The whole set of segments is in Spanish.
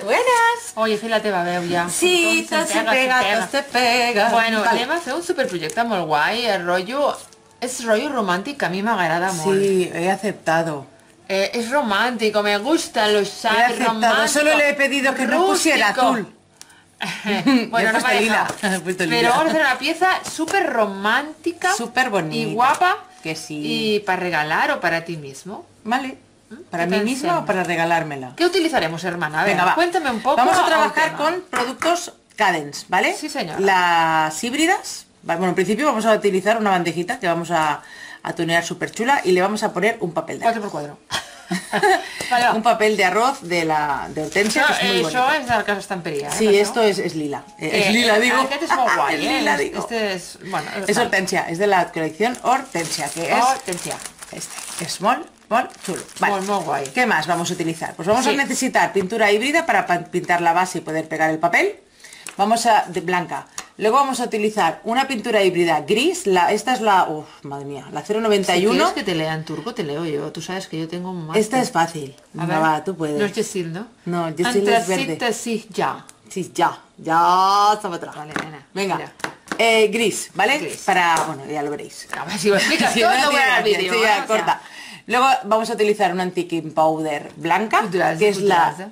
Buenas! Oye, fila te va veu ja. Sí, tot se pega, tot se pega. Bueno, Vale. anem a fer un superprojecte molt guai, el rotllo... És rotllo romàntic que a mi m'agrada molt. Sí, he aceptado. Es romántico, me gustan los He sabes aceptado, románticos. solo le he pedido que no pusiera rústico. azul. Bueno, He no puesto me ha lila, dejado. he puesto Pero lila. vamos a hacer una pieza súper romántica. Súper bonita. Y guapa. Que sí. Y para regalar o para ti mismo. Vale. ¿Para ¿Qué mí tal misma siempre? o para regalármela? ¿Qué utilizaremos, hermana? A ver, Venga, va. cuéntame un poco. Vamos a el trabajar tema. con productos Cadence, ¿vale? Sí, señora. Las híbridas. Bueno, en principio vamos a utilizar una bandejita que vamos a tunear súper chula y le vamos a poner un papel de arroz. 4x4. Vale, Un papel de arroz de hortensia, Això, que és molt això bonito. és del cas estamperia, Sí, per esto això. es lila. Es lila, digo. Aquest és molt guai, Es lila, digo. Este es, bueno, Es hortensia, es de la colección hortensia, que es Hortensia. este. Es molt chulo. Vale. Molt guai. ¿Qué más vamos a utilizar? Pues vamos Sí. a necesitar pintura híbrida para pintar la base y poder pegar el papel. De blanca. Luego vamos a utilizar una pintura híbrida gris. Esta es la... madre mía, la Si 091. quieres que te lea en turco, te leo yo. Tú sabes que yo tengo un máster. Esta es fácil. A Venga, ver, va, tú puedes. No es Yesil, ¿no? No, Yesil es verde. Antracita, ya. Sí, ya estaba atrás. Vale, nena. Venga. Mira. Gris, ¿vale? Gris. Para... Bueno, ya lo veréis. A ver si lo explicas Sí, todo, no no voy tiene al gracia, vídeo. sí, ¿eh? ya, O sea, corta. Luego vamos a utilizar un anti-king powder blanca, Gracias, que es la gracias.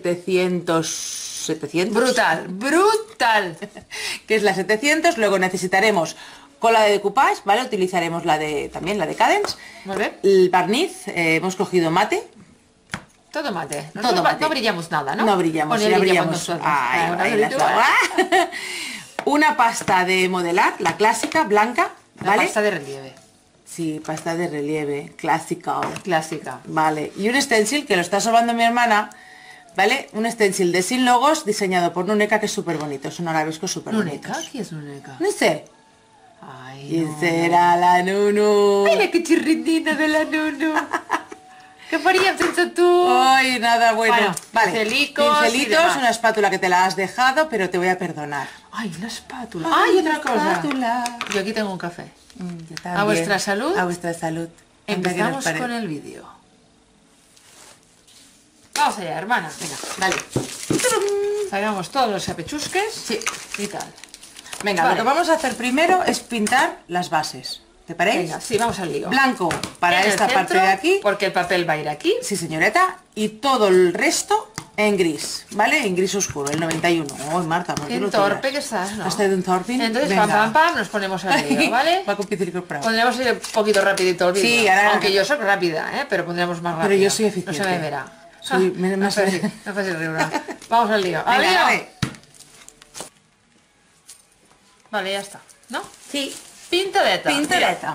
700... Brutal, brutal. Que es la 700. Luego necesitaremos cola de decoupage, ¿vale? Utilizaremos también la de Cadence. Muy bien. El barniz, hemos cogido mate. Todo mate. Todo Nosotros mate. no brillamos nada, ¿no? No brillamos, O ni ya brillamos brillamos. nosotros. Ay, Una ahí las brillamos. hago. Una pasta de modelar, la clásica, blanca, La ¿vale? pasta de relieve. Sí, pasta de relieve, clásica. Clásica. Vale, y un stencil que lo está sobando mi hermana, ¿vale? Un stencil de Sin Logos diseñado por Nuneca, que es súper bonito, son arabescos súper ¿Nuneca? bonitos. ¿Quién es Nuneca? No sé. Ay, ¿Quién no. será la Nunu? Ay, la cachirrindina de la Nunu. ¿Qué faríem sense tu? Ay, nada bueno. Bueno, vale, pincelicos y pincelitos, demás. una espátula que te la has dejado, pero te voy a perdonar. Ay, una espátula. Ay, otra cosa. Espátula. Yo aquí tengo un café. Yo también. A vuestra salud. A vuestra salud. Anda, que nos Empezamos pare- con el vídeo. Vamos allá, hermana. Venga, dale. Sacamos todos los apechusques. Sí. Y tal. Venga, Vale. lo que vamos a hacer primero es pintar las bases. ¿Te parece? Venga, sí, vamos al lío. Blanco para En el esta parte centro, de aquí. Porque el papel va a ir aquí. Sí, señorita. Y todo el resto en gris, ¿vale? En gris oscuro, el 91. Oh, Marta, ¿por qué En lo torpe tiras? que estás, ¿no? ¿Has traído un torping? Entonces, Venga. pam, pam, pam, nos ponemos al lío, ¿vale? Va con pincel comprado. Pondremos un poquito rapidito el vídeo. Sí, ahora- Aunque yo soy rápida, ¿eh? Pero pondremos más rápido. Pero yo soy No eficiente. se me verá. Soy más- no fácil riure. Vamos al lío. ¡Al Venga, lío! dale. Vale, ya está. ¿No? Sí. Pinteleta. Pinteleta.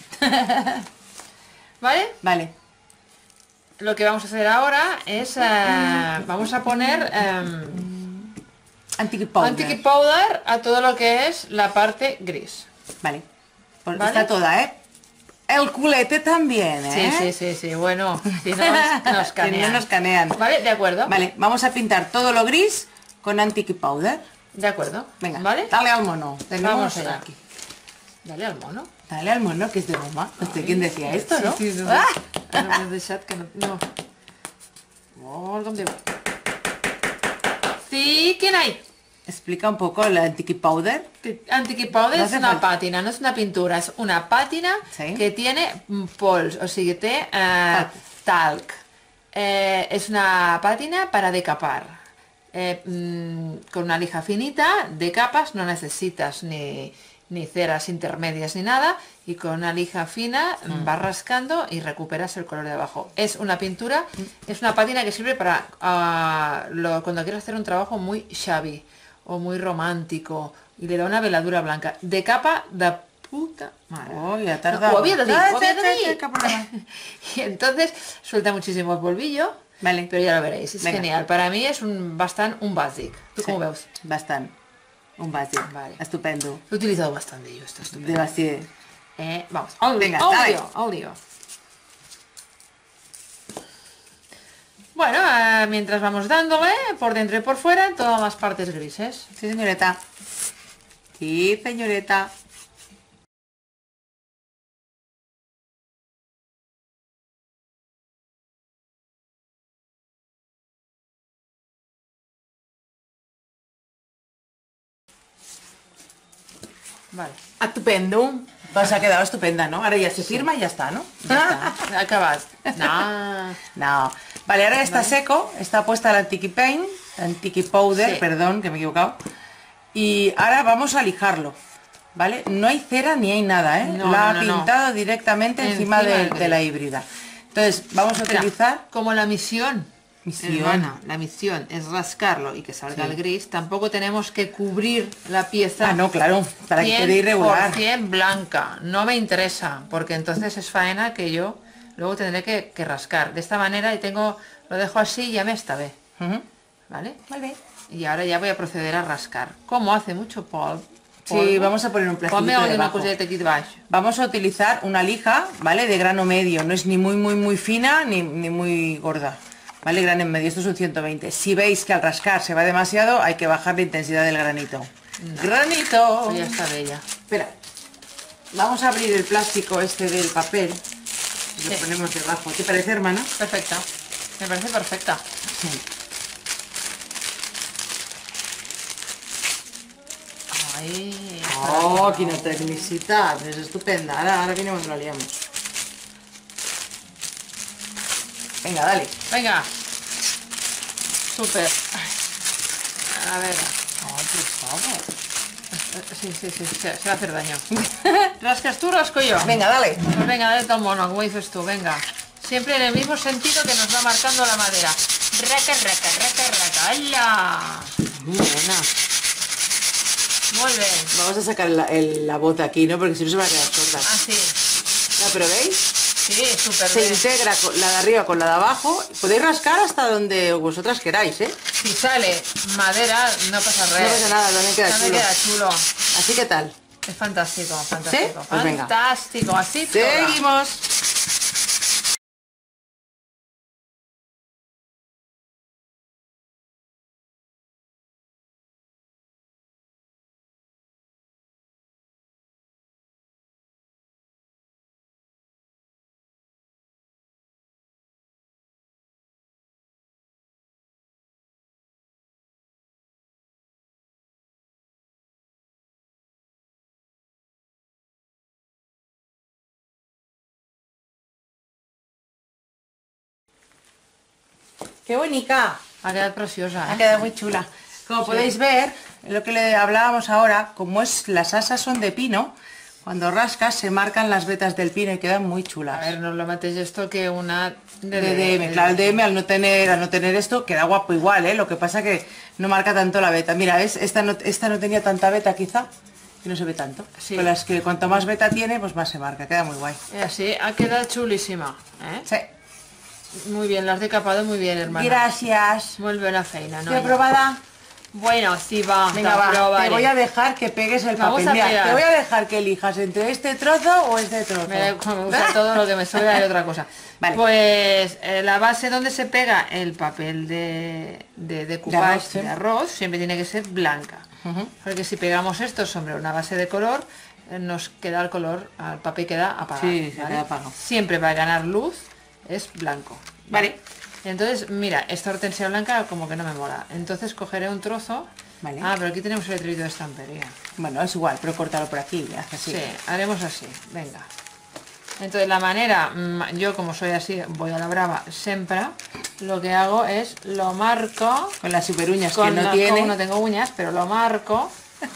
¿Vale? Vale. Lo que vamos a hacer ahora es... vamos a poner... Antique powder. antique powder a todo lo que es la parte gris. Vale. Pues Vale. está toda, ¿eh? El culete también, ¿eh? Sí. Bueno, si no nos Si canean. no nos canean. ¿Vale? De acuerdo. Vale, vamos a pintar todo lo gris con antique powder. De acuerdo. Venga, ¿Vale? dale al mono. Tenemos Vamos allá. aquí. Dale al mono. Dale al mono, que es de goma. No sé quién decía esto, Sí, ¿no? sí, no. ¡Ah! No m'has deixat que no... No. Oh, com diu? Sí, ¿quién hay? Explica un poco el antique powder. Antique powder No es hace una falta. pátina, no es una pintura, es una pátina Sí. que tiene pols, o sigui, té talc. Es una pátina para decapar. Con una lija finita de capas no necesitas ni ceras intermedias ni nada, y con una lija fina vas rascando y recuperas el color de abajo. Es una pintura, es una pátina que sirve para cuando quieres hacer un trabajo muy shabby o muy romántico y le da una veladura blanca de capa de puta madre. Oh, ya tardado. Ho havia de dir, Ah, ho havia de sí, dir. cap problema. Y entonces suelta muchísimo el polvillo, Vale. pero ya lo veréis, es Venga. genial. Para mí es bastante un basic. ¿Tú cómo veus? Bastante. Un básico. Vale. Estupendo. Lo he utilizado bastante yo, está estupendo. De Basier. Vamos, al Venga, lío, al dale. lío, al lío. Bueno, mientras vamos dándole por dentro y por fuera en todas las partes grises. Sí, señorita. Sí, señorita. Vale. Estupendo. Pues ha quedado estupenda, ¿no? Ahora ya se firma y ya está, ¿no? Ya está. Acabas. No. No. Vale, ahora ya está seco, está puesta la Antiqui Paint, Antiqui Powder, Sí. perdón, que me he equivocado. Y ahora vamos a lijarlo, ¿vale? No hay cera ni hay nada, ¿eh? No, la ha no, no. pintado directamente encima del de la gris. híbrida. Entonces, vamos a Espera, utilizar... como la misión, hermana, la misión es rascarlo y que salga Sí. el gris, tampoco tenemos que cubrir la pieza. Ah, no, claro, para que quede irregular. 100% blanca, no me interesa, porque entonces es faena que yo luego tendré que rascar. De esta manera y lo dejo así y ya me está bien, Ujú. ¿vale? Vale. Y ahora ya voy a proceder a rascar. Como hace mucho polvo. Sí, vamos a poner un Ponme plastiquito una debajo. coseta aquí debajo. Vamos a utilizar una lija, ¿vale? De grano medio, no es ni muy fina ni muy gorda, ¿vale? Grano en medio, esto es un 120. Si veis que al rascar se va demasiado, hay que bajar la intensidad del granito. ¡Granito! Pues ya está bella. Espera, vamos a abrir el plástico este del papel y lo Sí. ponemos debajo. ¿Te parece, hermana? Perfecta. Me parece perfecta. Sí. Ahí. Oh, quina tecnicidad, es estupenda. Ahora viene cuando lo liamos. Venga, dale. Venga. Súper. A ver. Ay, por favor. Sí, se va a hacer daño. ¿Rascas tú, rasco yo? Venga, dale. Pues venga, dale todo mono, como dices tú, venga. Siempre en el mismo sentido que nos va marcando la madera. Raca, raca, raca, raca. ¡Hala! Muy buena. Muy bien. Vamos a sacar la bota aquí, ¿no? Porque si no se va a quedar sorda. Ah, sí. No, pero ¿veis? Sí, súper Se bien. integra la de arriba con la de abajo. Podéis rascar hasta donde vosotras queráis, ¿eh? Si sale madera, no pasa nada. No pasa nada, también queda También chulo. queda chulo. Así que tal. Es fantástico, fantástico. ¿Sí? Pues venga. Fantástico, así toda. Seguimos. ¡Qué bonita! Ha quedado preciosa, Ha ¿eh? quedado muy chula. Como podéis ver, lo que le hablábamos ahora, como las asas son de pino, cuando rascas se marcan las vetas del pino y quedan muy A chulas. ver, no lo matéis esto que una De DM, claro, el DM al no tener esto queda guapo igual, ¿eh? Lo que pasa que no marca tanto la veta. Mira, ¿ves? Esta no tenía tanta veta quizá, y no se ve tanto. Sí. Con las que cuanto más veta tiene, pues más se marca, queda muy guay. Y así ha quedado chulísima, ¿eh? Sí. Muy bien, la has decapado muy bien, hermana. Gracias. Muy buena feina, ¿no? ¿Qué aprobada? Bueno, sí va, Venga, va, probaré. te voy a dejar que pegues el Vamos papel. a Mira, pegar. te voy a dejar que elijas entre este trozo o este trozo. Me gusta todo lo que me sobra y otra cosa. Vale. Pues la base donde se pega el papel de decoupage arroz, sí. de arroz siempre tiene que ser blanca. Ujú. Porque si pegamos esto sobre una base de color, nos queda el color, el papel queda apagado. Sí, se queda apagado. Siempre para ganar luz es blanco. Vale. Entonces, mira, esta hortensia blanca como que no me mola. Entonces cogeré un trozo. Vale. Ah, pero aquí tenemos el letrito de estampería. Bueno, es igual, pero córtalo por aquí, haz así. Sí, haremos así, venga. Entonces la manera, yo como soy así, voy a la brava, siempre, lo que hago es lo marco, Con las super uñas que con no como tiene. no tengo uñas, pero lo marco.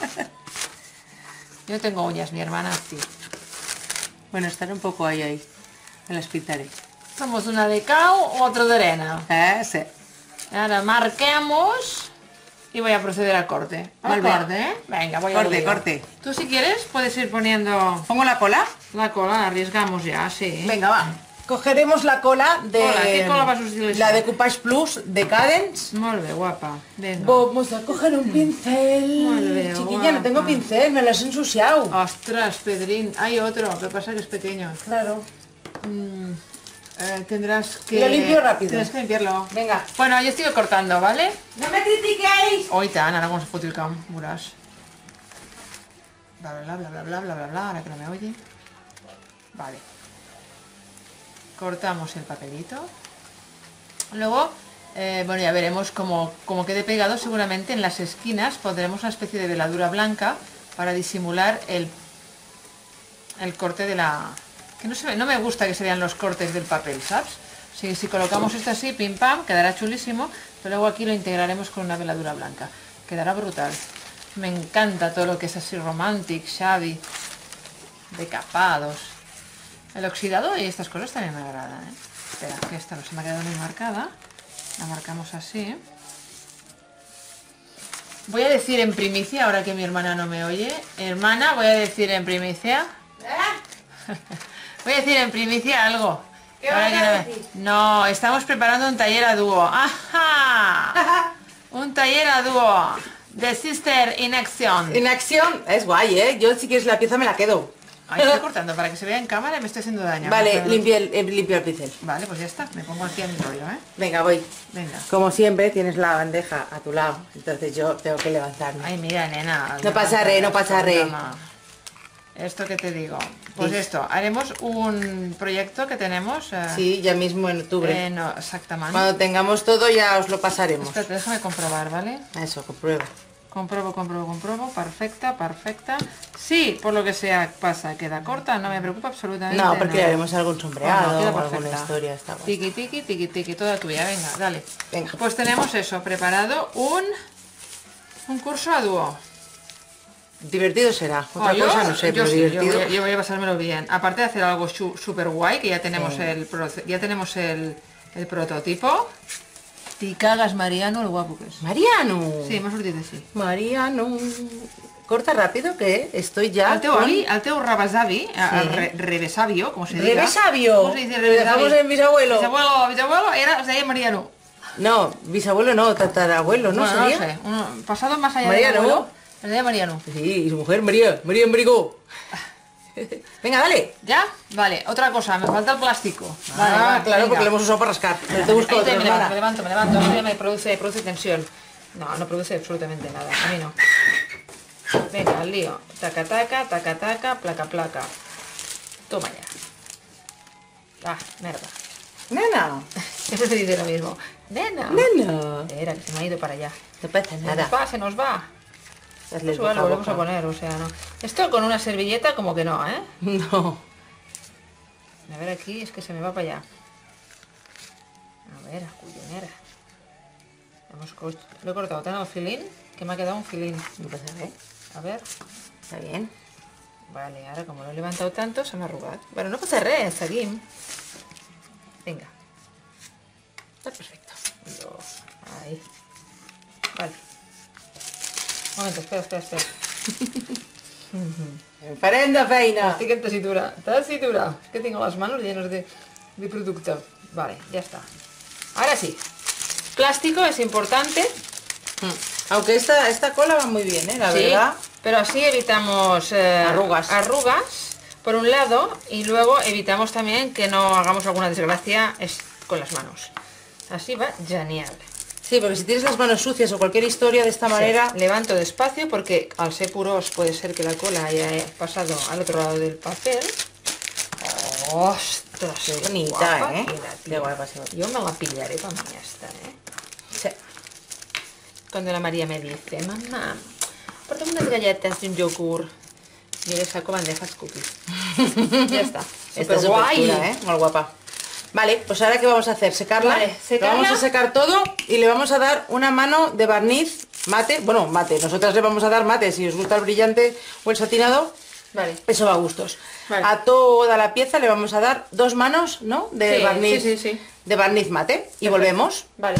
Yo tengo uñas, mi hermana sí. Bueno, estaré un poco ahí. Me las pintaré. Somos una de cao, otro de arena. Sí. Ahora marquemos y voy a proceder al corte. Al Molt bé. corte, ¿eh? Venga, voy a Corte, corte. Tú si quieres puedes ir poniendo ¿Pongo la cola? la cola, arriesgamos ya, sí. Venga, va. Cogeremos la cola de... Cola, ¿qué cola vas a utilizar? La de Coupage Plus de Cadence. Molt bé, guapa. Venga. Vamos a coger un pincel. Molt bé, Chiquilla, no tengo guapa. pincel, me lo has ensuciado. Ostras, Pedrín, hay otro, lo que pasa que es pequeño. Claro. Tendrás que... Lo limpio rápido. Tienes que limpiarlo. Venga. Bueno, yo estoy cortando, ¿vale? No me critiquéis. Hoy tan, ahora vamos a fotir el camp, verás. Bla, bla, bla, bla, bla, bla, bla, bla, ahora que no me oye. Vale. Cortamos el papelito. Luego, bueno, ya veremos cómo quede pegado. Seguramente en las esquinas pondremos una especie de veladura blanca para disimular el corte de la... que no se ve, no me gusta que se vean los cortes del papel, ¿sabes? Si colocamos esto así, pim pam, quedará chulísimo, pero luego aquí lo integraremos con una veladura blanca. Quedará brutal. Me encanta todo lo que es así romantic, shabby, decapados. El oxidado y estas cosas también me agradan, ¿eh? Espera, que esta no se me ha quedado muy marcada. La marcamos así. Voy a decir en primicia, ahora que mi hermana no me oye. Hermana, voy a decir en primicia. Voy a decir en primicia algo. ¿Qué vas a decir? No, estamos preparando un taller a dúo. ¡Ajá! Un taller a dúo. The Sister in Action. En acción, es guay, ¿eh? Yo si quieres la pieza me la quedo. Ahí estoy cortando para que se vea en cámara y me estoy haciendo daño. Vale, Pero- limpia el pincel. Vale, pues ya está. Me pongo aquí a mi rollo, ¿eh? Venga, voy. Venga. Como siempre, tienes la bandeja a tu lado, entonces yo tengo que levantarme. Ay, mira, nena. No pasa re, no pasa re. Mamá. Esto que te digo. Pues Sí. esto, haremos un proyecto que tenemos. Sí, ya mismo en octubre. No, exactamente. Cuando tengamos todo ya os lo pasaremos. Espérate, déjame comprobar, ¿vale? Eso, comprueba. Compruebo. Perfecta. Sí, por lo que sea pasa, queda corta, no me preocupa absolutamente No, porque nada. haremos algún sombreado No, queda o alguna perfecta. historia. Está guay. Tiki, toda tuya, venga, dale. Venga. Pues tenemos eso, preparado un curso a dúo. Divertido será. Otra Oh, cosa no sé, yo pero sí, divertido. yo voy a pasármelo bien. Aparte de hacer algo súper guay, que ya tenemos Sí. el prototipo. Te cagas, Mariano, lo guapo que es. Mariano. Sí, m'ha sortit així. Mariano. Corta rápido que estoy ya. Al teu rebesavi, al revesavio, com se diga. Revesavio. ¿Cómo se dice Lo dejamos en bisabuelo. Bisabuelo es de Mariano. No, bisabuelo no, tatarabuelo, ¿no Bueno, sería? no sé, pasado más allá Mariano. de abuelo, es de Mariano. Sí, y su mujer María Embrigo. Venga, dale. ¿Ya? Vale, otra cosa, me falta el plástico. Vale, Ah, va, claro, venga. porque lo hemos usado para rascar. Pero te busco Ahí otro, me hermana. levanto, esto ya me produce tensión. No produce absolutamente nada, a mí no. Venga, al lío. Taca, placa. Toma ya. Ah, merda. Nena, Siempre se dice lo mismo. Nena. nena. Espera, que se me ha ido para allá. No pasa nada. Se nos va. Hazle Eso lo boca a volvemos a boca. poner, o sea, no. Esto con una servilleta como que no, ¿eh? No. A ver aquí, es que se me va para allá. A ver, cuyonera. Lo he cortado tan al filín que me ha quedado un filín. No pasa nada, ¿eh? A ver. Está bien. Vale, ara com lo he levantat tanto se m'ha arrugat. Bueno, no passa res, seguim. Vinga. Está perfecto. Ahí. Vale. Un momento, espera. Farem de feina. Estic en tessitura. Es que tengo las manos llenas de producto. Vale, ya está. Ahora sí. Plástico es importante. Aunque esta cola va muy bien, la Sí, verdad. pero así evitamos Arrugas. por un lado, y luego evitamos también que no hagamos alguna desgracia con las manos. Así va genial. Sí, porque si tienes las manos sucias o cualquier historia de esta manera... Sí, levanto despacio porque al ser puros puede ser que la cola haya pasado al otro lado del papel. ¡Ostras! Qué bonita, guapa ¿eh? queda, Qué tío. guapa se ve. Yo me la pillaré para mí esta, ¿eh? Sí. Cuando la María me dice, mamá, porta'm unas galletas y un yogur. Yo le saco bandejas cookies. Ya está. Esta es Súper guay. chula, ¿eh? Muy guapa. Vale, pues ahora ¿qué vamos a hacer? ¿Secarla? Vale, secarla. Lo vamos a secar todo y le vamos a dar una mano de barniz mate. Bueno, mate. Nosotras le vamos a dar mate. Si os gusta el brillante o el satinado, Vale. eso va a gustos. Vale. A toda la pieza le vamos a dar 2 manos, ¿no? De Sí, barniz. sí. De barniz mate. Y Perfecto. volvemos. Vale.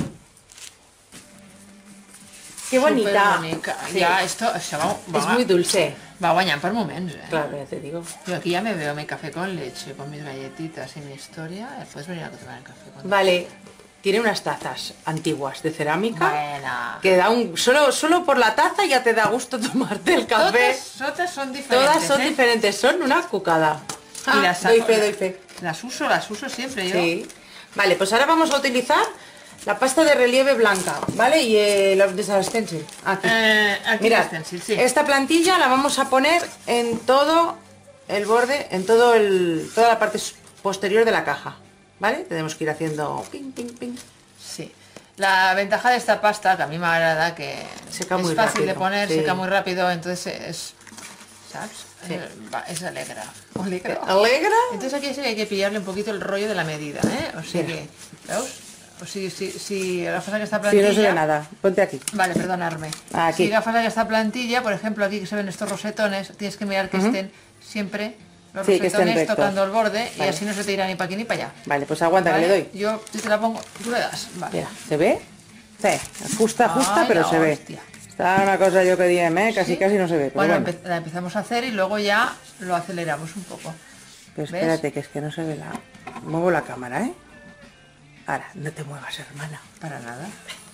Qué bonita. Superbonica. Sí. Ya, esto se Es muy dulce. va guanyant per moments, eh? Claro, ya te digo. Yo aquí ya me veo mi café con leche, con mis galletitas y mi historia. Puedes venir a tomar el café con Vale. Tiene unas tazas antiguas de cerámica. Buena. Que da un... Solo por la taza ya te da gusto tomarte el café. Todas son diferentes. Todas son ¿eh? diferentes, son una cucada. Y las doy saco- fe, doy fe. Las uso siempre yo. Sí. Vale, pues ahora vamos a utilizar la pasta de relieve blanca, ¿vale? Y los de stencil. Aquí. Aquí Mira, el stencil, sí. esta plantilla la vamos a poner en todo el borde, en toda la parte posterior de la caja, ¿vale? Tenemos que ir haciendo ping, ping, ping. Sí. La ventaja de esta pasta, que a mí me agrada, que Seca es muy fácil de rápido, poner, sí. seca muy rápido, entonces ¿sabes? Sí. Es alegra. Alegra. ¿Alegra? Entonces aquí sí que hay que pillarle un poquito el rollo de la medida, ¿eh? O sea Mira. que, ¿veus? O sigui, si agafas aquesta Sí, plantilla... no se ve nada. Ponte aquí. Vale, perdonarme. Aquí. Si agafas esta plantilla, por ejemplo, aquí que se ven estos rosetones, tienes que mirar que estén siempre los Sí, que estén rosetones rectos. tocando el borde y Vale. así no se te irá ni para aquí ni para allá. Vale, pues aguanta ¿Vale? que le doy. Yo, si te la pongo, tú le das. Vale. Mira, ¿se ve? Sí, ajusta, Ay, pero la se ve. hostia. Está una cosa yo que diem, casi ¿Sí? casi no se ve. Pero Bueno, bueno, la empezamos a hacer y luego ya lo aceleramos un poco. pero espérate, que es que no se ve la... Muevo la cámara, ¿eh? Ahora, no te muevas, hermana. Para nada.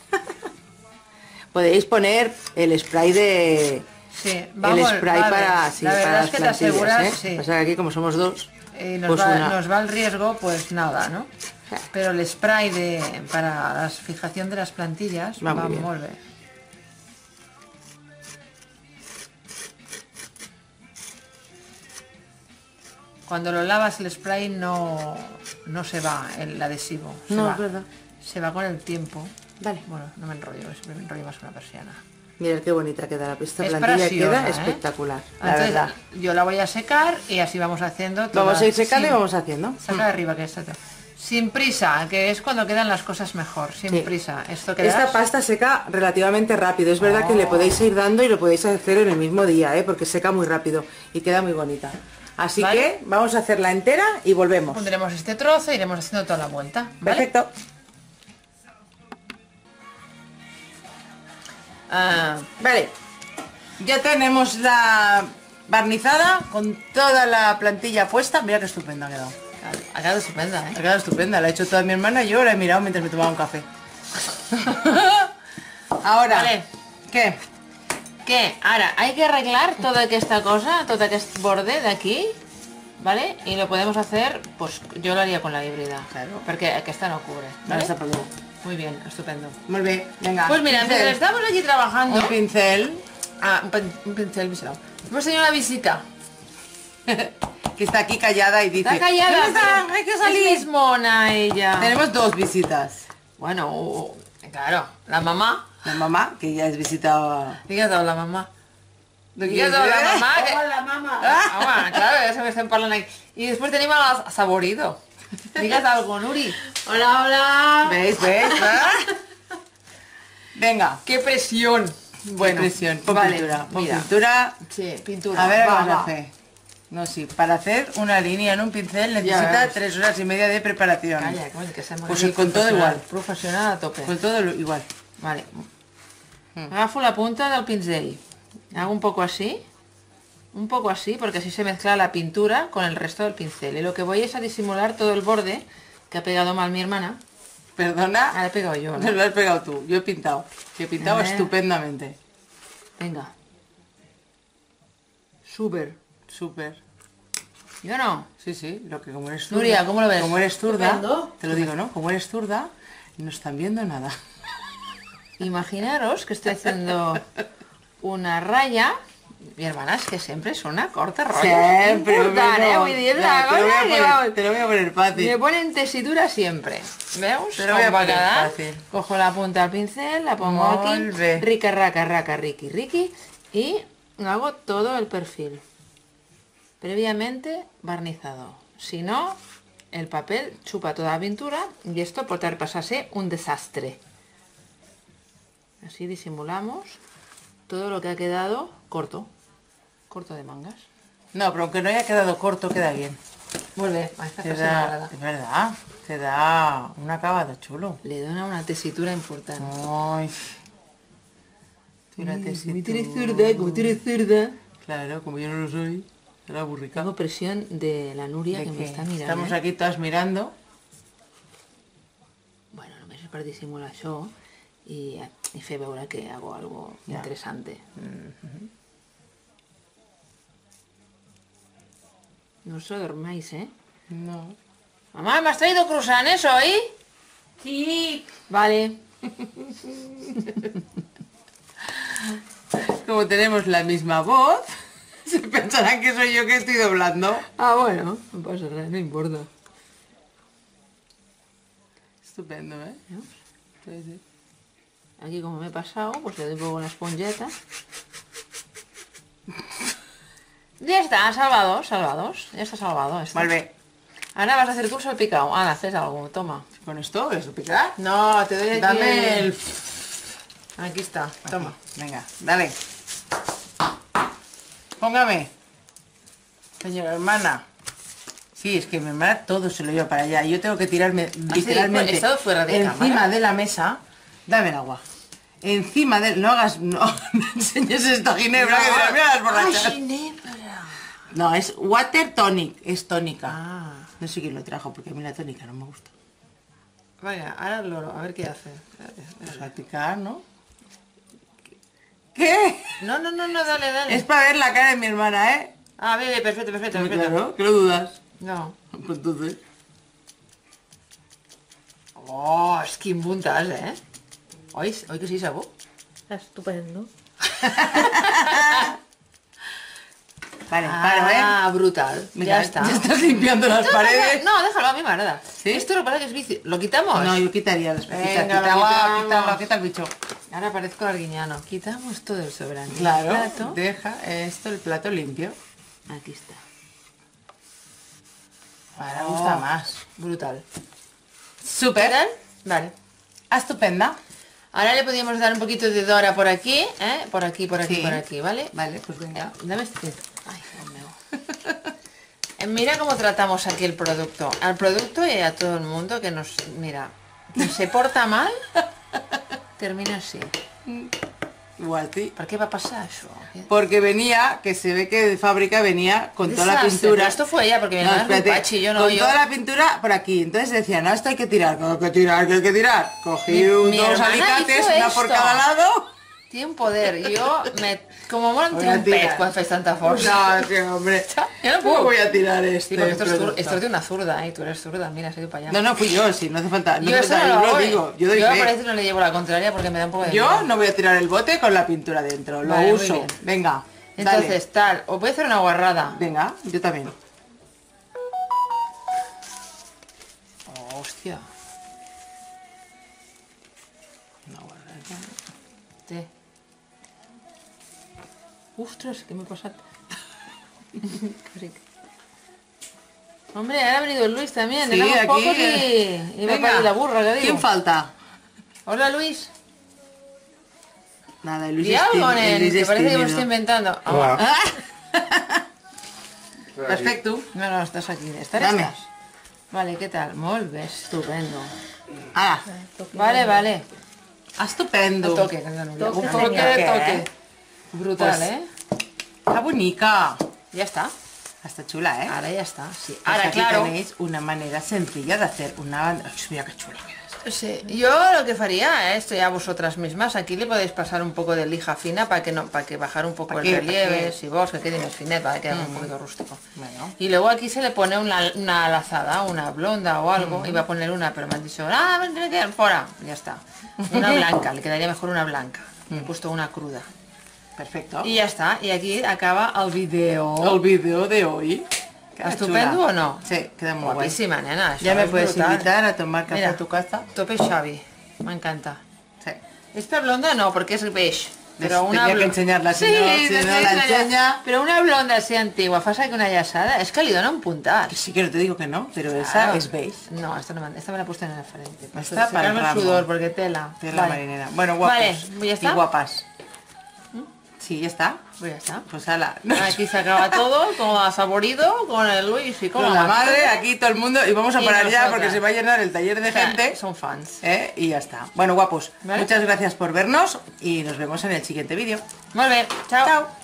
Podéis poner el spray de... Sí, vamos, el spray vale. para, sí, la verdad para es que las te plantillas, aseguras, ¿eh? sí. O sea, que aquí como somos dos, Nos, pues una... nos va el riesgo, pues nada, ¿no? Pero el spray para la fijación de las plantillas Va va muy bien. muy bien. Cuando lo lavas el spray no se va el adhesivo. No, va, es verdad. Se va con el tiempo. Vale. Bueno, no me enrollo, siempre me enrollo más que una persiana. Mirad qué bonita queda. Esta Es plantilla preciosa, queda ¿eh? espectacular, la Entonces, verdad. yo la voy a secar y así vamos haciendo. Vamos a ir secando y sin- vamos haciendo. Saca de arriba que está. Sin prisa, que es cuando quedan las cosas mejor. Sin Sí. prisa. Esto que Esta das- pasta seca relativamente rápido. Es verdad que le podéis ir dando y lo podéis hacer en el mismo día, ¿eh? Porque seca muy rápido y queda muy bonita. Así Vale. que vamos a hacerla entera y volvemos. Pondremos este trozo e iremos haciendo toda la vuelta. ¿vale? Perfecto. Vale. Ya tenemos la barnizada con toda la plantilla puesta. Mira qué estupenda ha quedado. Ha quedado estupenda, Ha ¿eh? quedado estupenda. La ha hecho toda mi hermana y yo la he mirado mientras me tomaba un café. Ahora, Vale. ¿qué? Que ara hay que arreglar toda esta cosa, todo aquest borde de aquí, ¿vale? Y lo podemos hacer, pues yo lo haría con la híbrida, Claro. porque aquesta no cubre, Vale, ¿vale? está por luego. Muy bien, estupendo. Muy bien, venga. Pues mira, pincel. mientras estamos allí trabajando... Un pincel un pincel biselado. Hemos tenido una visita. que está aquí callada y dice... Está callada, "¿Dónde está? pero Hay que salir". Es mona ella. Tenemos dos visitas. Bueno, claro, la mamá. La mamá, que ya es visita... ¿Qué ha dado la mamá? ¿De ¿Qué quién ha dado es? la mamá? Que... Hola, mamá. Ah, bueno, claro, eso que estem parlant aquí. Y después tenemos a Saborido. Digas algo, Nuri. Hola, hola. ¿Veis? ¿Ah? Venga. ¡Qué presión! Bueno, presión. Pon vale, pintura. Pon mira. pintura. Sí, pintura. A ver, Va, vamos a va. hacer. No, sí. Para hacer una línea en un pincel Ya necesita ves. 3 horas y media de preparación. Calla, coño, que seamos Pues aquí con todo professional, igual. Professional a tope. Con todo igual. Vale. Agafo la punta del pincel. Hago un poco así. Un poco así, porque así se mezcla la pintura con el resto del pincel. Y lo que voy es a disimular todo el borde que ha pegado mal mi hermana. Perdona. Ah, la he pegado yo, No ¿no? lo has pegado tú. Yo he pintado. Que he pintado A ver. estupendamente. Venga. Súper. Súper. Yo no. Sí, sí. Lo que como eres zurda. Nuria, ¿cómo lo ves? Como eres zurda. Estupendo. Te lo digo, ¿no? Como eres zurda, no están viendo nada. Imaginaros que estoy haciendo una raya. Mi hermana es que siempre es una corta rollo. Siempre, Important, bueno. Vull dir, és Ya, una te lo voy a cosa que, poner- vamos, te lo voy a poner fácil. me ponen tesitura siempre. ¿Veus? Te lo voy a Com va poner quedar. fácil. Cojo la punta del pincel, la pongo Molt aquí. bé. Rica, raca, raca, riqui, riqui. Y hago todo el perfil. Previamente barnizado. Si no, el papel chupa toda la pintura y esto puede pasarse un desastre. Así disimulamos todo lo que ha quedado corto. Corto de mangas. No, pero aunque no haya quedado corto, queda bien. Molt bé, esta frase Queda, m'agrada. es verdad, te da un acabado chulo. Le dona una tesitura important. Ay. Fíjate si Como tú eres tú- zurda, como tú eres zurda. Claro, como yo no lo soy, será burrica. Tengo presión de la Núria De que me que està mirant. estamos eh? aquí todas mirando. Bueno, només és per dissimular això i fer veure que hago algo Ya. interesante. No os lo dormáis, ¿eh? No. Mamá, ¿me has traído croissants hoy? Sí. Vale. Como tenemos la misma voz, se pensarán que soy yo que estoy doblando. Ah, bueno, no pasa nada, no importa. Estupendo, ¿eh? ¿Veus? Sí, sí. Aquí como me he pasado, pues le doy un poco una esponjeta. Ya está, salvados. Ya está salvado esto. Vuelve. Ahora vas a hacer tú el salpicado. Ahora haces algo, toma. ¿Con esto? ¿Voy a picar? No, te doy aquí Dame el... Aquí está, toma. Venga, dale. Póngame. Señora hermana. Sí, es que mi hermana todo se lo lleva para allá. Yo tengo que tirarme literalmente he estado fuera de encima cámara. de la mesa. Dame el agua. Encima de... No hagas... No, no enseñes esta ginebra que dirás, mira las borrachas. ginebra. No, es water tonic. Es tónica. Ah. No sé quién lo trajo porque a mí la tónica no me gusta. Venga, ahora el loro, a ver qué hace. Pues a picar, ¿no? ¿Qué? No, dale. Es para ver la cara de mi hermana, ¿eh? Ah, bebe, perfecto. Claro, que lo dudas. No. Pues entonces... Oh, es que puntas, ¿eh? Hoy que sí, Sabo. Estupendo. Vale, paro, ¿eh? Ah, brutal. Mira, ya está. Ya estás limpiando las paredes. No, déjalo a mi manera. ¿Sí? Esto lo parece que es bici. ¿Lo quitamos? No, yo quitaría las pepitas. Venga, Quítalo, quita el bicho. Ahora parezco arguiñano. Quitamos todo el sobrante. Claro, Plato. deja esto, el plato limpio. Aquí está. Ahora gusta más. Brutal. Súper. ¿Tal? Vale. Estupenda. Ahora le podríamos dar un poquito de dora por aquí, ¿eh? Por aquí, Sí. ¿vale? Vale, pues venga. Dame este. Ay, Dios mío. Mira cómo tratamos aquí el producto. Al producto y a todo el mundo que nos... Mira, que se porta mal, termina así. Igual, sí. ¿Por qué va a pasar eso? Porque venía, que se ve que de fábrica venía con toda la Desastre, pintura. pero esto fue ella, porque mi No, hermana es muy espérate, pachi, yo no, con yo... toda la pintura por aquí. Entonces decía, no, esto hay que tirar, no, hay que tirar. Cogí Mi dos hermana alicates, hizo una por esto. cada lado. Tiene un poder. Yo me... Como monte Voy a un tirar. pez cuando fais tanta fuerza. No, sí, hombre. Yo no puedo. ¿Cómo voy a tirar esto? Sí, porque esto es de una zurda, ¿eh? Tú eres zurda, mira, has ido para allá. No, no, fui yo, sí, no hace falta. No yo hace eso falta, no yo lo lo hago, digo, yo doy yo fe. parece que no le llevo la contraria porque me da un poco de Yo miedo. no voy a tirar el bote con la pintura dentro, lo Vale, muy uso. bien. Venga, Entonces, tal, os voy a hacer una guarrada. dale. Venga, yo también. Oh, hostia. Una guarda. Sí. Ostras, ¿qué me pasa? Hombre, ahora ha venido Luis también. Sí, Éramos aquí, pocos y me venga, parece la burra, que digo. ¿quién falta? Hola, Luis. Nada, el Luis Di es algo, tímido, el nen, Luis que es parece que me lo tímido. estoy inventando. Hola. Perfecto. No, estás aquí. ¿Estás? Dame. Estás. Vale, ¿qué tal? Molt bé, estupendo. Ah, Vale. estupendo. Toque, que no, Toque, un señor. toque de ¿Qué? toque. Brutal, Pues- ¿eh? Está bonica. Ya está. Está chula, ¿eh? Ahora ya está. Sí. Pues Ahora, aquí claro. tenéis una manera sencilla de hacer una banda. Ay, mira qué chula queda. Sí, yo lo que faría, esto ya vosotras mismas, aquí le podéis pasar un poco de lija fina para que no, para que bajar un poco ¿Pa el qué? relieve, ¿Pa qué? si vos, que quede más finet, para que quede un poquito rústico. Bueno. Y luego aquí se le pone una lazada, una blonda o algo, iba a poner una, pero me han dicho, tiene que ir fuera, ya está. Una blanca, le quedaría mejor una blanca. He puesto una cruda. Perfecto. Y ya está, y aquí acaba el vídeo. El vídeo de hoy. Queda ¿Estupendo chula. o no? Sí, queda muy guay. Guapísima, nena. Ya eso me es puedes brutal. invitar a tomar café Mira, a tu casa. Tope Xavi, me encanta. Sí. Esta blonda no, porque es beige. Pero una Tenía que blo- enseñarla, si sí, no- si te no estoy la enseñando. enseña. Pero una blonda así antigua, fasa que una yasada, es que le dona un puntar. Sí que no te digo que no, pero esa Claro. es beige. No, esta me la he puesto en la frente. Esta Se para el calma ramo. sudor, porque tela. Tela Vale. marinera. Bueno, guapos. Vale, ¿ya está? Y guapas. Sí, ya está. Pues ya está. Pues ala. Aquí se acaba todo, con la saborido, con el Luis y con Con la madre, aquí todo el mundo. Y vamos a Y parar ya nosotras. porque se va a llenar el taller de gente. Son fans. Y ya está. Bueno, guapos. ¿Vale? Muchas gracias por vernos y nos vemos en el siguiente vídeo. Muy bien, chao. Chao.